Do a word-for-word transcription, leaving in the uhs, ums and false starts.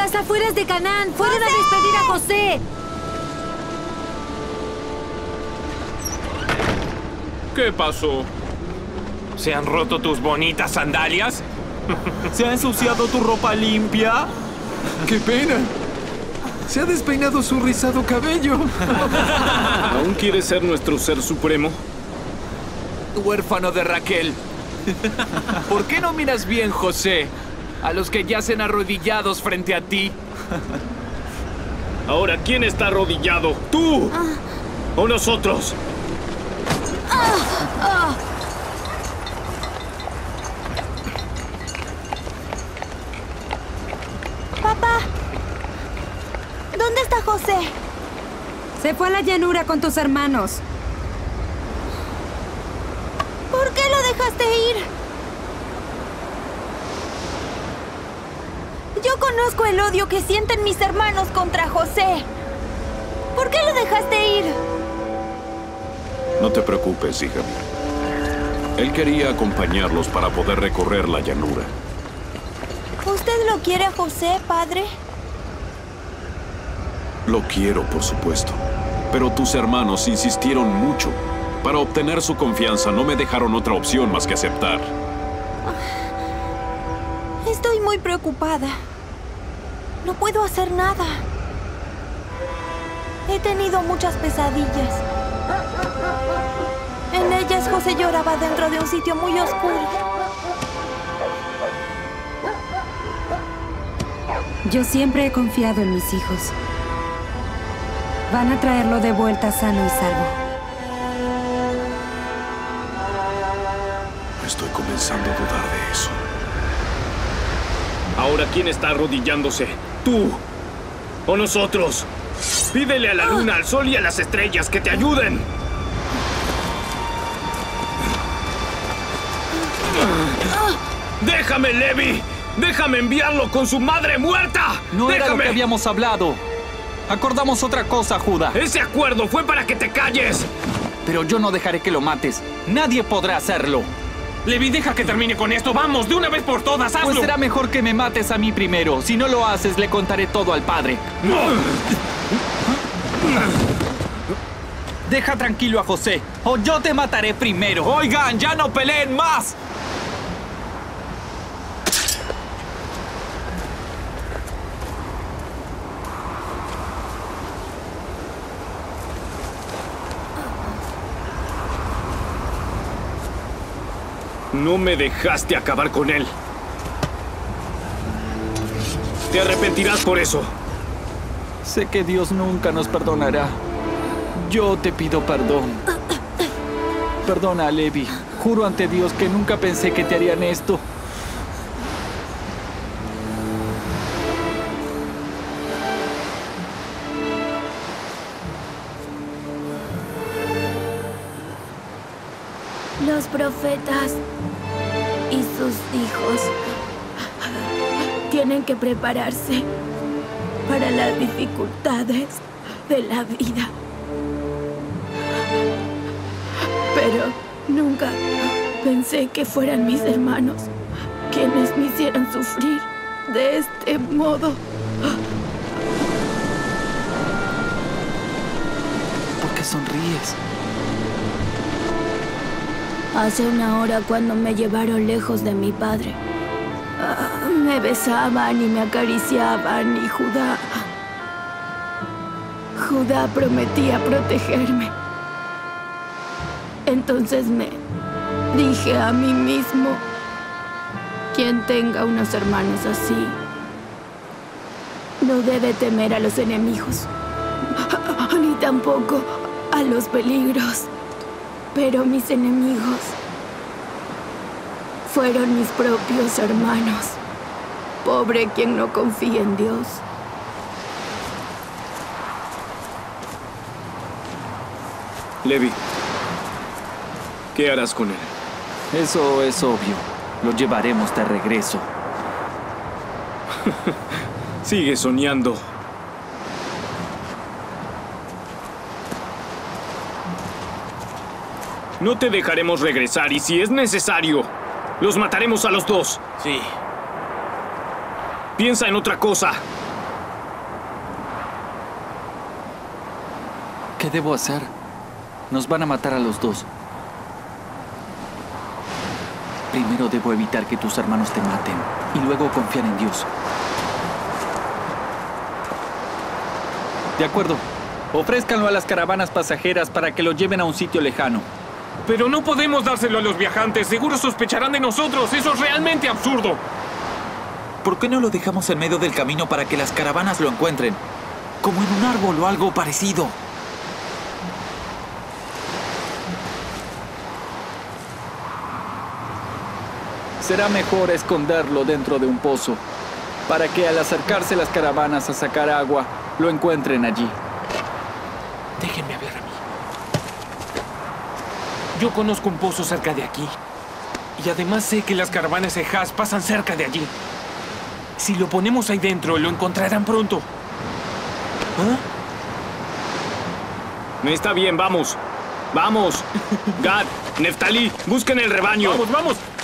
las afueras de Canaán. ¡Fueron a despedir a José! ¿Qué pasó? ¿Se han roto tus bonitas sandalias? ¿Se ha ensuciado tu ropa limpia? ¡Qué pena! Se ha despeinado su rizado cabello. ¿Aún quieres ser nuestro ser supremo? Huérfano de Raquel. ¿Por qué no miras bien, José, a los que yacen arrodillados frente a ti? Ahora, ¿quién está arrodillado? ¿Tú? ¿O nosotros? ¡Papá! ¿Dónde está José? Se fue a la llanura con tus hermanos. ¿Por qué lo dejaste ir? Yo conozco el odio que sienten mis hermanos contra José. ¿Por qué lo dejaste ir? No te preocupes, hija mía. Él quería acompañarlos para poder recorrer la llanura. ¿Usted lo quiere a José, padre? Lo quiero, por supuesto. Pero tus hermanos insistieron mucho. Para obtener su confianza no me dejaron otra opción más que aceptar. Estoy muy preocupada. No puedo hacer nada. He tenido muchas pesadillas. En ellas José lloraba dentro de un sitio muy oscuro. Yo siempre he confiado en mis hijos. Van a traerlo de vuelta sano y salvo. Estoy comenzando a dudar de eso. Ahora, ¿quién está arrodillándose? ¿Tú? ¿O nosotros? Pídele a la luna, al sol y a las estrellas que te ayuden. ¡Déjame, Levi! ¡Déjame enviarlo con su madre muerta! No ¡Déjame! era lo que habíamos hablado. Acordamos otra cosa, Judá. Ese acuerdo fue para que te calles. Pero yo no dejaré que lo mates. Nadie podrá hacerlo. Levi, deja que termine con esto. ¡Vamos, de una vez por todas, hazlo! Pues será mejor que me mates a mí primero. Si no lo haces, le contaré todo al padre. ¡No! Deja tranquilo a José, o yo te mataré primero. Oigan, ya no peleen más. No me dejaste acabar con él. Te arrepentirás por eso. Sé que Dios nunca nos perdonará. Yo te pido perdón. Perdona, Levi. Juro ante Dios que nunca pensé que te harían esto. Los profetas y sus hijos tienen que prepararse para las dificultades de la vida. Pero nunca pensé que fueran mis hermanos quienes me hicieran sufrir de este modo. ¿Por qué sonríes? Hace una hora, cuando me llevaron lejos de mi padre, ah, me besaban y me acariciaban, y Judá... Judá prometía protegerme. Entonces me dije a mí mismo: quien tenga unos hermanos así no debe temer a los enemigos, ni tampoco a los peligros. Pero mis enemigos fueron mis propios hermanos. Pobre quien no confía en Dios. Levi, ¿qué harás con él? Eso es obvio. Lo llevaremos de regreso. Sigue soñando. No te dejaremos regresar, y si es necesario, los mataremos a los dos. Sí. Piensa en otra cosa. ¿Qué debo hacer? Nos van a matar a los dos. Primero debo evitar que tus hermanos te maten y luego confiar en Dios. De acuerdo. Ofrézcanlo a las caravanas pasajeras para que lo lleven a un sitio lejano. Pero no podemos dárselo a los viajantes. Seguro sospecharán de nosotros. Eso es realmente absurdo. ¿Por qué no lo dejamos en medio del camino para que las caravanas lo encuentren? Como en un árbol o algo parecido. Será mejor esconderlo dentro de un pozo, para que al acercarse las caravanas a sacar agua, lo encuentren allí. Déjenme hablar a mí. Yo conozco un pozo cerca de aquí. Y además sé que las caravanas de Haas pasan cerca de allí. Si lo ponemos ahí dentro, lo encontrarán pronto. ¿Ah? Está bien, vamos. ¡Vamos! Gad, Neftalí, busquen el rebaño. ¡Vamos, vamos!